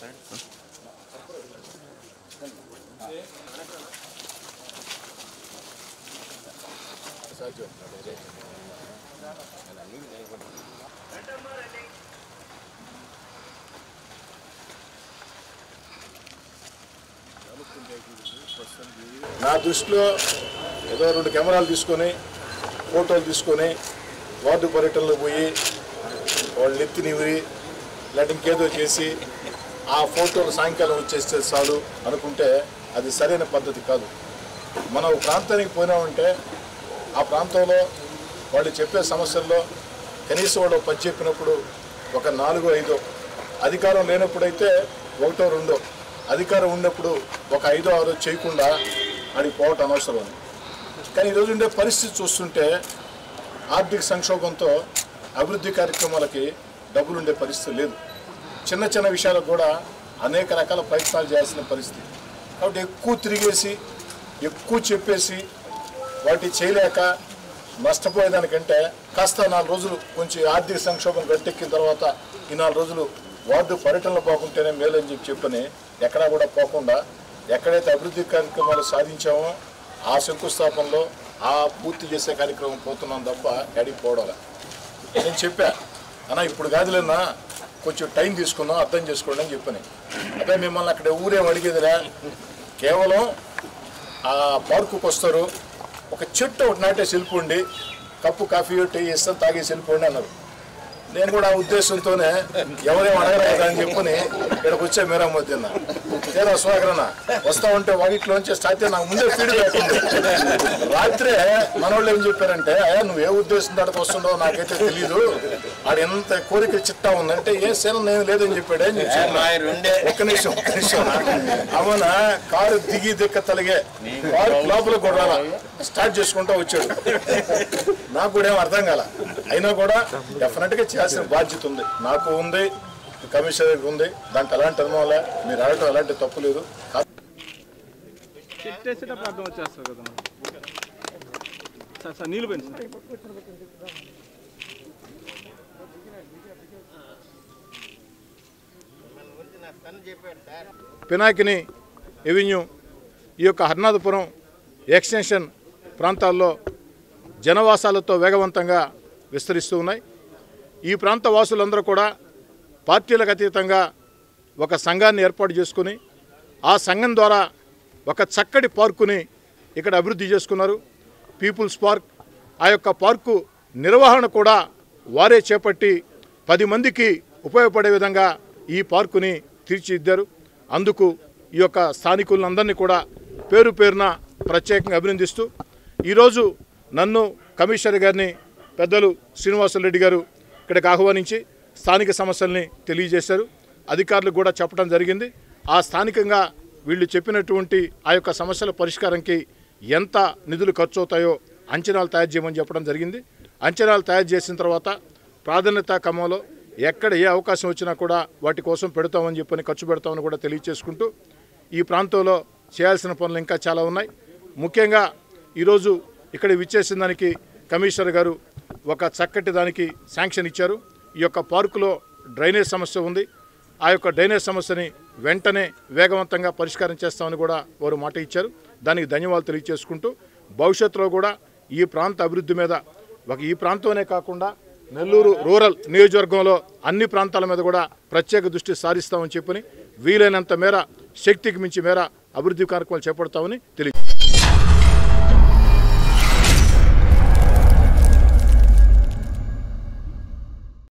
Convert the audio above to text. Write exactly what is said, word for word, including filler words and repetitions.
నా దృష్టిలో ఏదో రెండు కెమెరాలు తీసుకొని ఫోటోలు తీసుకొని వార్డు పర్యటనలో పోయి వాళ్ళు నెత్తి నివిరి లేదంటే ఇంకేదో చేసి ఆ ఫోటోలు సాయంకాలం వచ్చేస్తే చాలు అనుకుంటే అది సరైన పద్ధతి కాదు. మనం ప్రాంతానికి పోయినామంటే ఆ ప్రాంతంలో వాళ్ళు చెప్పే సమస్యల్లో కనీసం వాళ్ళు పని చెప్పినప్పుడు ఒక నాలుగో ఐదో, అధికారం లేనప్పుడైతే ఒకటో రెండో, అధికారం ఉన్నప్పుడు ఒక ఐదో ఆరో చేయకుండా అడిగి పోవటం అనవసరం. కానీ ఈరోజు ఉండే పరిస్థితి చూస్తుంటే ఆర్థిక సంక్షోభంతో అభివృద్ధి కార్యక్రమాలకి డబ్బులు ఉండే పరిస్థితి లేదు. చిన్న చిన్న విషయాలకు కూడా అనేక రకాల ప్రయత్నాలు చేయాల్సిన పరిస్థితి. కాబట్టి ఎక్కువ తిరిగేసి ఎక్కువ చెప్పేసి వాటి చేయలేక నష్టపోయేదానికంటే కాస్త నాలుగు రోజులు కొంచెం ఆర్థిక సంక్షోభం గట్టెక్కిన తర్వాత ఈ నాలుగు రోజులు వార్డు పర్యటనలో పోకుంటేనే మేలని చెప్పి చెప్పని ఎక్కడా కూడా పోకుండా ఎక్కడైతే అభివృద్ధి కార్యక్రమాలు సాధించామో ఆ శంకుస్థాపనలో ఆ పూర్తి చేసే కార్యక్రమం పోతున్నాం తప్ప ఎడికి పోవడం. నేను చెప్పా అన్నా ఇప్పుడు కాదులేనా కొంచెం టైం తీసుకున్నాం అర్థం చేసుకోండి అని చెప్పని. అదే మిమ్మల్ని అక్కడ ఊరేం అడిగేదిలే, కేవలం ఆ పార్కుకి వస్తారు ఒక చెట్టు ఒకటి నాటేసి వెళ్ళిపోండి, కప్పు కాఫీ టీ ఇస్తాం తాగేసి వెళ్ళిపోండి అన్నారు. నేను కూడా ఆ ఉద్దేశంతోనే ఎవరేం అడగరు కదా అని చెప్పని ఇక్కడికి వచ్చే మీరా మధ్యన తేరా సుహాకరణ వస్తా ఉంటే వాకిట్లోంచి స్టార్ట్ నాకు ముందే ఫీడ్బ్యాక్ ఉంది. రాత్రే మనోళ్ళు ఏం చెప్పారంటే అయ్యా నువ్వు ఏ ఉద్దేశం దానికి వస్తుండో నాకైతే తెలీదు, ఆడు ఎంత కోరిక చిట్టా ఉందంటే ఏ సేన నేను లేదని చెప్పాడే. ఒక్క నిమిషం ఒక్క నిమిషం అవునా కారు దిగి దిక్క తలిగే కారు లోపల కూడా స్టార్ట్ చేసుకుంటూ వచ్చాడు. నాకు కూడా ఏం అర్థం కాల. అయినా కూడా డెఫినెట్గా చేయాల్సిన బాధ్యత ఉంది, నాకు ఉంది, కమిషనర్కి ఉంది. దాంట్లో ఎలాంటి అనుమానం మీరు అడగటం ఎలాంటి తప్పు లేదు. పినాకిని ఎవెన్యూ ఈ యొక్క హర్నాథపురం ఎక్స్టెన్షన్ ప్రాంతాల్లో జనవాసాలతో వేగవంతంగా విస్తరిస్తూ ఉన్నాయి. ఈ ప్రాంత వాసులందరూ కూడా పార్టీలకు అతీతంగా ఒక సంఘాన్ని ఏర్పాటు చేసుకుని ఆ సంఘం ద్వారా ఒక చక్కటి పార్కుని ఇక్కడ అభివృద్ధి చేసుకున్నారు. People's Park. ఆ యొక్క పార్కు నిర్వహణ కూడా వారే చేపట్టి పది మందికి ఉపయోగపడే విధంగా ఈ పార్కుని తీర్చిదిద్దారు. అందుకు ఈ యొక్క స్థానికులందరినీ కూడా పేరు పేరున ప్రత్యేకంగా అభినందిస్తూ ఈరోజు నన్ను కమిషనర్ గారిని పెద్దలు శ్రీనివాసరెడ్డి గారు ఇక్కడికి ఆహ్వానించి స్థానిక సమస్యల్ని తెలియజేశారు. అధికారులకు కూడా చెప్పడం జరిగింది. ఆ స్థానికంగా వీళ్ళు చెప్పినటువంటి ఆ యొక్క సమస్యల పరిష్కారంకి ఎంత నిధులు ఖర్చు అవుతాయో అంచనాలు తయారు చేయమని చెప్పడం జరిగింది. అంచనాలు తయారు చేసిన తర్వాత ప్రాధాన్యత క్రమంలో ఎక్కడ ఏ అవకాశం వచ్చినా కూడా వాటి కోసం పెడతామని చెప్పని ఖర్చు పెడతామని కూడా తెలియజేసుకుంటూ ఈ ప్రాంతంలో చేయాల్సిన పనులు ఇంకా చాలా ఉన్నాయి. ముఖ్యంగా ఈరోజు ఇక్కడ విచ్చేసిన దానికి కమిషనర్ గారు ఒక చక్కటి దానికి శాంక్షన్ ఇచ్చారు. ఈ యొక్క పార్కులో డ్రైనేజ్ సమస్య ఉంది. ఆ యొక్క డ్రైనేజ్ సమస్యని వెంటనే వేగవంతంగా పరిష్కారం చేస్తామని కూడా వారు మాట ఇచ్చారు. దానికి ధన్యవాదాలు తెలియజేసుకుంటూ భవిష్యత్తులో కూడా ఈ ప్రాంత అభివృద్ధి మీద ఒక ఈ ప్రాంతంలోనే కాకుండా నెల్లూరు రూరల్ నియోజకవర్గంలో అన్ని ప్రాంతాల మీద కూడా ప్రత్యేక దృష్టి సారిస్తామని చెప్పని వీలైనంత మేర శక్తికి మించి మేర అభివృద్ధి కార్యక్రమాలు చేపడతామని తెలియజేస్తారు.